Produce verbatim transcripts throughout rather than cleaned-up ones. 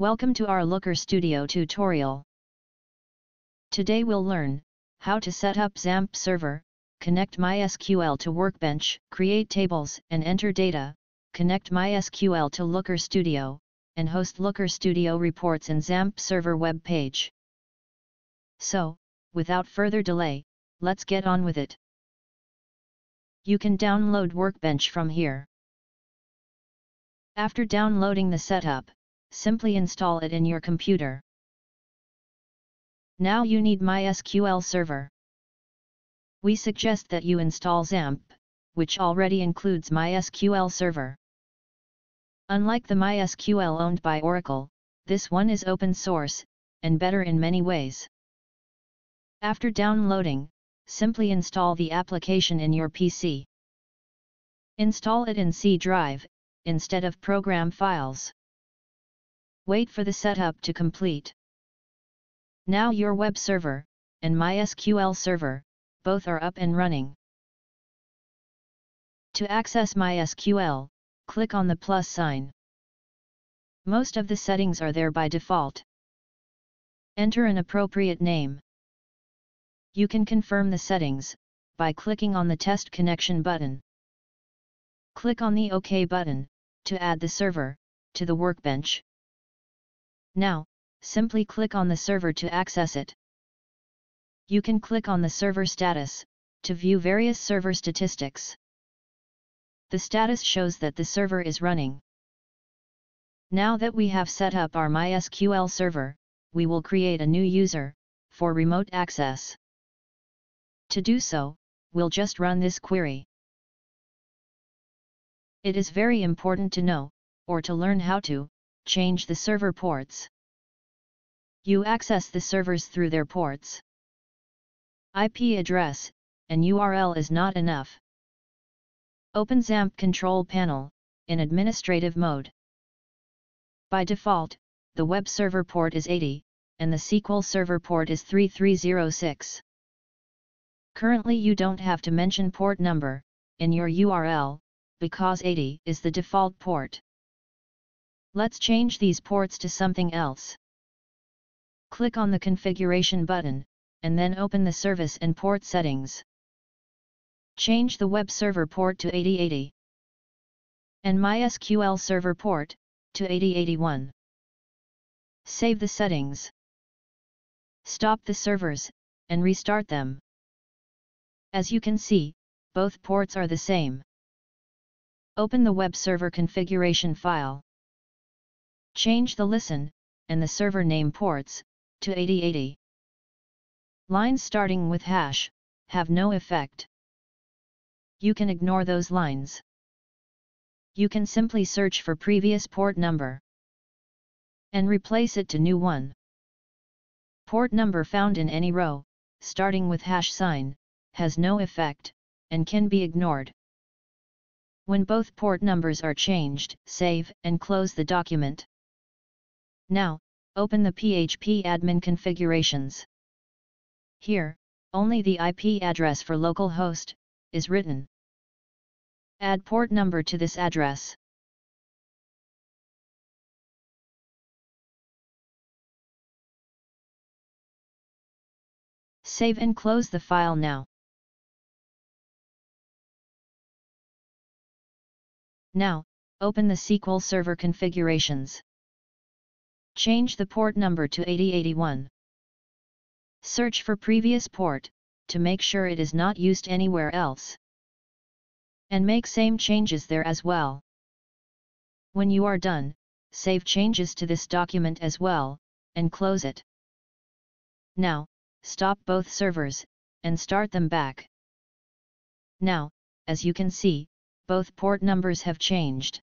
Welcome to our Looker Studio tutorial. Today we'll learn how to set up XAMPP server, connect MySQL to Workbench, create tables and enter data, connect MySQL to Looker Studio, and host Looker Studio reports in XAMPP server web page. So, without further delay, let's get on with it. You can download Workbench from here. After downloading the setup, simply install it in your computer. Now you need MySQL server. We suggest that you install XAMPP, which already includes MySQL server. Unlike the MySQL owned by Oracle, this one is open source, and better in many ways. After downloading, simply install the application in your P C. Install it in C drive, instead of program files. Wait for the setup to complete. Now your web server and MySQL server both are up and running. To access MySQL, click on the plus sign. Most of the settings are there by default. Enter an appropriate name. You can confirm the settings by clicking on the Test Connection button. Click on the OK button to add the server to the Workbench. Now, simply click on the server to access it. You can click on the server status to view various server statistics. The status shows that the server is running. Now that we have set up our MySQL server, we will create a new user for remote access. To do so, we'll just run this query. It is very important to know, or to learn how to, change the server ports. You access the servers through their ports. I P address and U R L is not enough. Open XAMPP Control Panel in administrative mode. By default, the web server port is eighty, and the S Q L Server port is three three zero six. Currently you don't have to mention port number in your U R L, because eighty is the default port. Let's change these ports to something else. Click on the Configuration button, and then open the Service and Port Settings. Change the web server port to eighty eighty, and MySQL server port to eighty eighty-one. Save the settings. Stop the servers, and restart them. As you can see, both ports are the same. Open the web server configuration file. Change the listen and the server name ports to eighty eighty. Lines starting with hash have no effect. You can ignore those lines. You can simply search for previous port number and replace it to new one. Port number found in any row, starting with hash sign, has no effect, and can be ignored. When both port numbers are changed, save and close the document. Now, open the P H P admin configurations. Here, only the I P address for localhost is written. Add port number to this address. Save and close the file now. Now, open the S Q L Server configurations. Change the port number to eighty eighty-one. Search for previous port, to make sure it is not used anywhere else. And make same changes there as well. When you are done, save changes to this document as well, and close it. Now, stop both servers, and start them back. Now, as you can see, both port numbers have changed.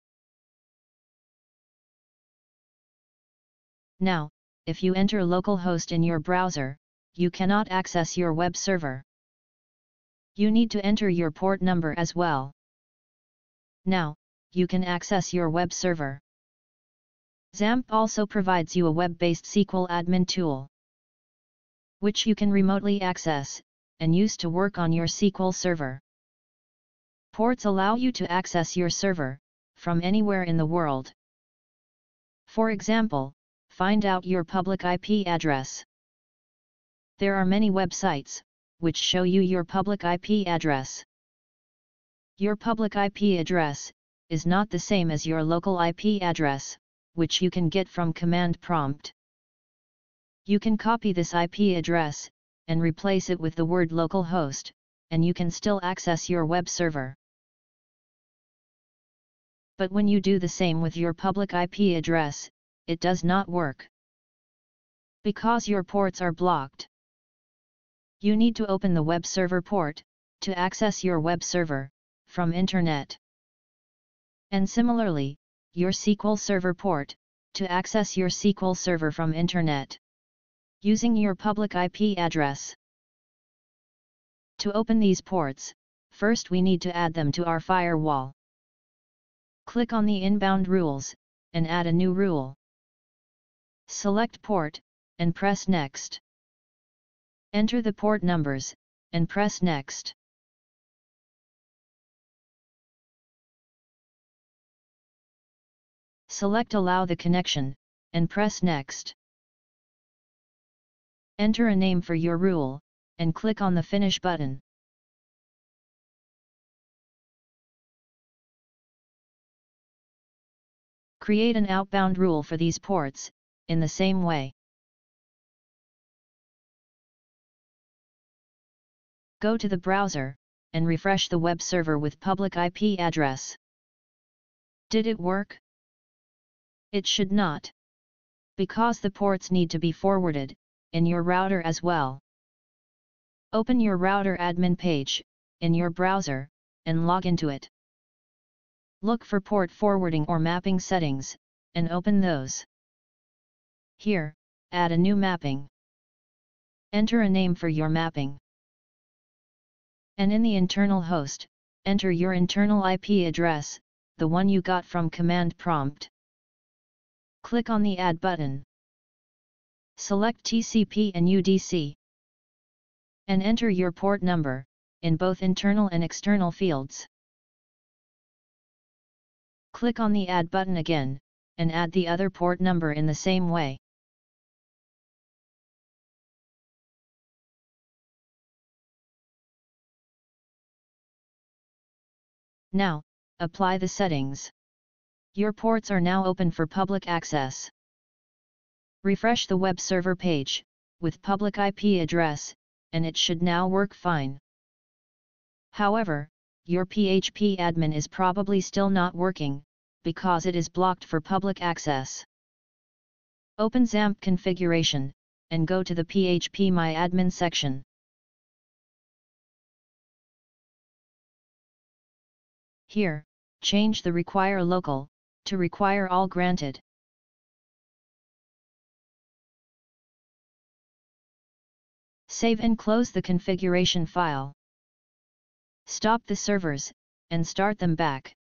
Now, if you enter localhost in your browser, you cannot access your web server. You need to enter your port number as well. Now, you can access your web server. XAMPP also provides you a web-based S Q L admin tool, which you can remotely access and use to work on your S Q L server. Ports allow you to access your server from anywhere in the world. For example, Find out your public I P address. There are many websites which show you your public I P address. Your public I P address is not the same as your local I P address, which you can get from command prompt. You can copy this I P address and replace it with the word localhost, and you can still access your web server. But when you do the same with your public I P address, it does not work, because your ports are blocked. You need to open the web server port to access your web server from internet. And similarly, your S Q L Server port to access your S Q L Server from internet, using your public I P address. To open these ports, first we need to add them to our firewall. Click on the inbound rules, and add a new rule. Select port, and press next. Enter the port numbers, and press next. Select allow the connection, and press next. Enter a name for your rule, and click on the finish button. Create an outbound rule for these ports, in the same way. Go to the browser, and refresh the web server with public I P address. Did it work? It should not, because the ports need to be forwarded in your router as well. Open your router admin page in your browser, and log into it. Look for port forwarding or mapping settings, and open those. Here, add a new mapping. Enter a name for your mapping. And in the internal host, enter your internal I P address, the one you got from command prompt. Click on the Add button. Select T C P and U D C. And enter your port number, in both internal and external fields. Click on the Add button again, and add the other port number in the same way. Now, apply the settings. Your ports are now open for public access. Refresh the web server page with public I P address, and it should now work fine. However, your P H P admin is probably still not working, because it is blocked for public access. Open XAMPP configuration, and go to the P H P myadmin section. Here, change the require local to require all granted. Save and close the configuration file. Stop the servers, and start them back.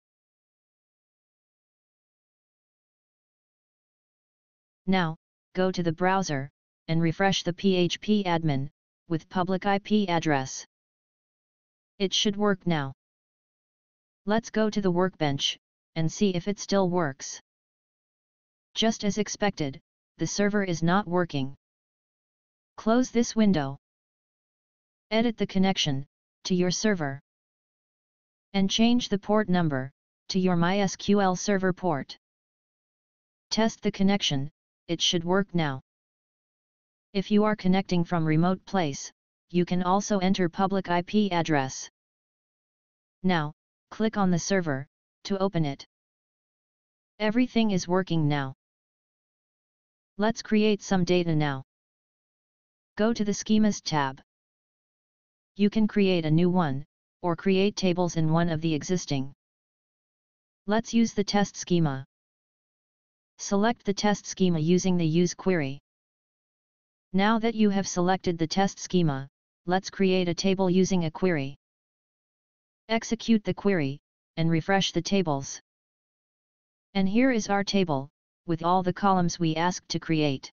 Now, go to the browser, and refresh the P H P admin, with public I P address. It should work now. Let's go to the Workbench, and see if it still works. Just as expected, the server is not working. Close this window. Edit the connection to your server. And change the port number to your MySQL server port. Test the connection, it should work now. If you are connecting from remote place, you can also enter public I P address. Now, click on the server to open it. Everything is working now. Let's create some data now. Go to the Schemas tab. You can create a new one, or create tables in one of the existing. Let's use the test schema. Select the test schema using the Use query. Now that you have selected the test schema, let's create a table using a query. Execute the query, and refresh the tables. And here is our table, with all the columns we asked to create.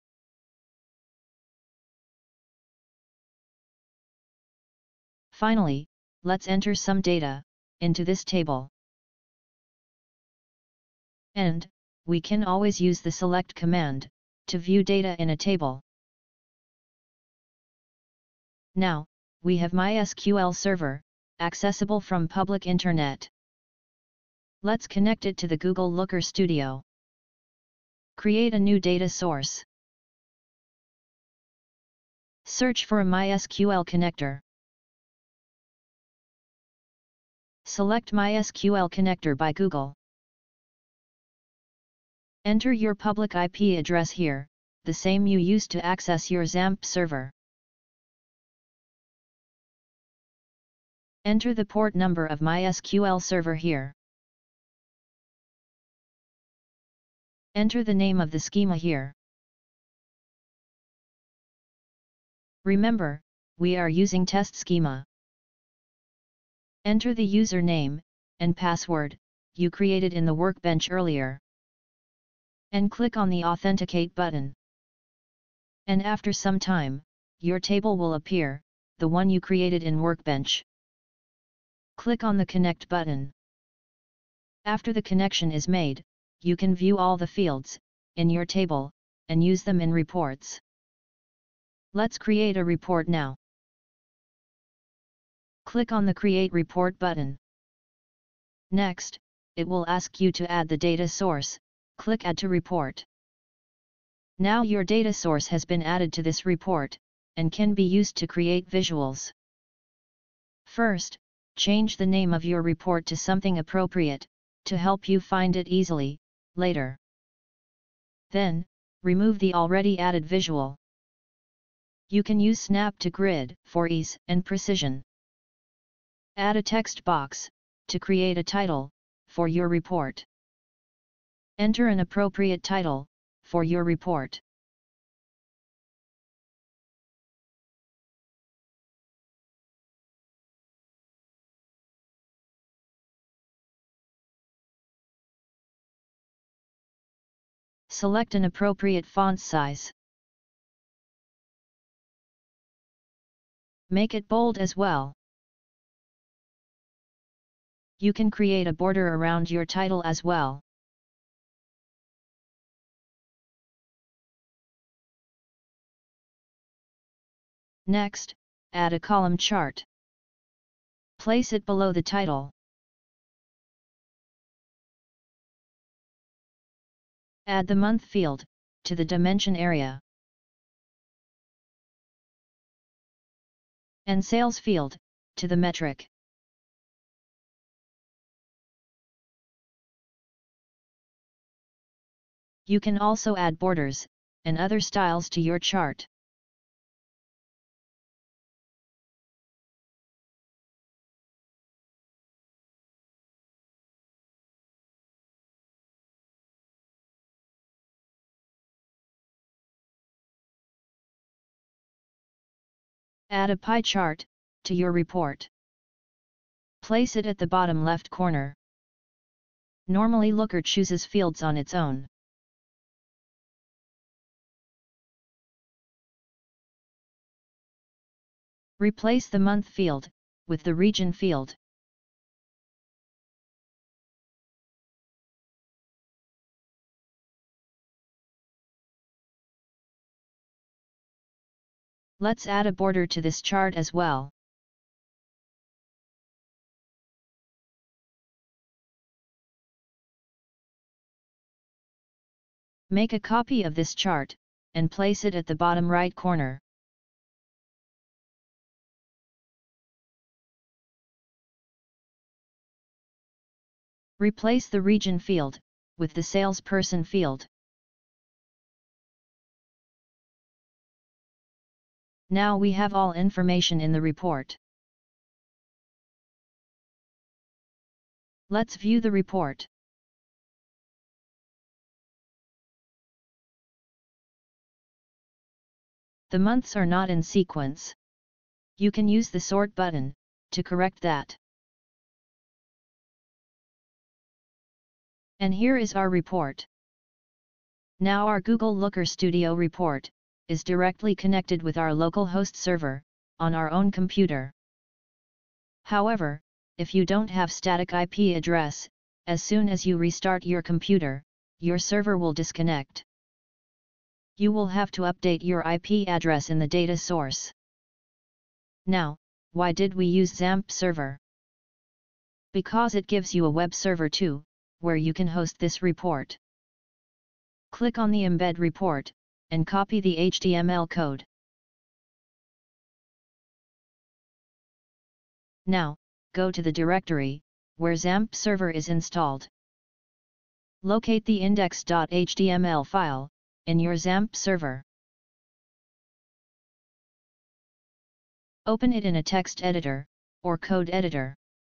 Finally, let's enter some data into this table. And we can always use the select command to view data in a table. Now, we have MySQL server, accessible from public internet. Let's connect it to the Google Looker Studio. Create a new data source. Search for a MySQL connector. Select MySQL connector by Google. Enter your public I P address here, the same you used to access your XAMPP server. Enter the port number of MySQL server here. Enter the name of the schema here. Remember, we are using test schema. Enter the username and password you created in the Workbench earlier. And click on the Authenticate button. And after some time, your table will appear, the one you created in Workbench. Click on the Connect button. After the connection is made, you can view all the fields in your table and use them in reports. Let's create a report now. Click on the Create Report button. Next, it will ask you to add the data source. Click Add to Report. Now your data source has been added to this report, and can be used to create visuals. First, change the name of your report to something appropriate, to help you find it easily, later. Then, remove the already added visual. You can use Snap to Grid for ease and precision. Add a text box to create a title for your report. Enter an appropriate title for your report. Select an appropriate font size. Make it bold as well. You can create a border around your title as well. Next, add a column chart. Place it below the title. Add the month field to the dimension area. And sales field to the metric. You can also add borders and other styles to your chart. Add a pie chart to your report. Place it at the bottom left corner. Normally Looker chooses fields on its own. Replace the month field with the region field. Let's add a border to this chart as well. Make a copy of this chart and place it at the bottom right corner. Replace the region field with the salesperson field. Now we have all information in the report. Let's view the report. The months are not in sequence. You can use the Sort button to correct that. And here is our report. Now our Google Looker Studio report is directly connected with our local host server on our own computer. However, if you don't have static I P address, as soon as you restart your computer, your server will disconnect. You will have to update your I P address in the data source. Now, why did we use XAMPP server? Because it gives you a web server too, where you can host this report. Click on the embed report, and copy the H T M L code. Now, go to the directory, where XAMPP server is installed. Locate the index dot H T M L file, in your XAMPP server. Open it in a text editor, or code editor.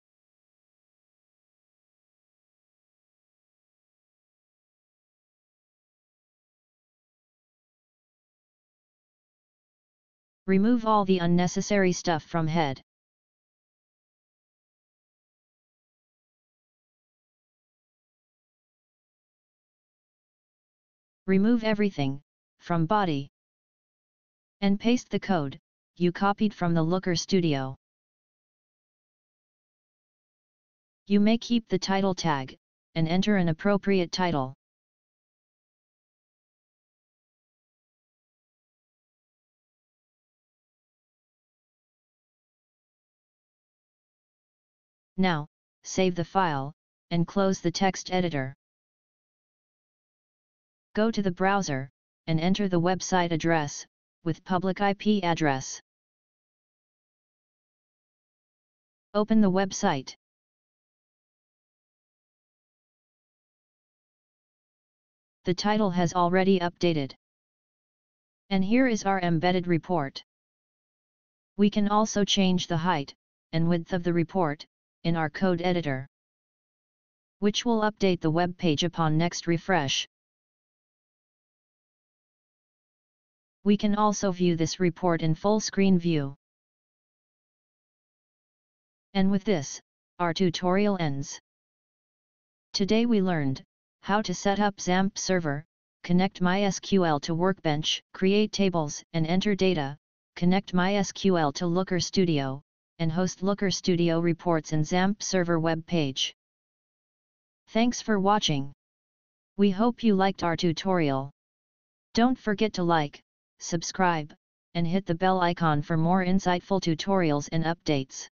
Remove all the unnecessary stuff from head. Remove everything from body. And paste the code you copied from the Looker Studio. You may keep the title tag, and enter an appropriate title. Now, save the file, and close the text editor. Go to the browser, and enter the website address, with public I P address. Open the website. The title has already updated. And here is our embedded report. We can also change the height and width of the report in our code editor, which will update the web page upon next refresh. We can also view this report in full screen view. And with this, our tutorial ends. Today we learned how to set up XAMPP server, connect MySQL to Workbench, create tables and enter data, connect MySQL to Looker Studio, and host Looker Studio reports in XAMPP server web page. Thanks for watching. We hope you liked our tutorial. Don't forget to like, subscribe, and hit the bell icon for more insightful tutorials and updates.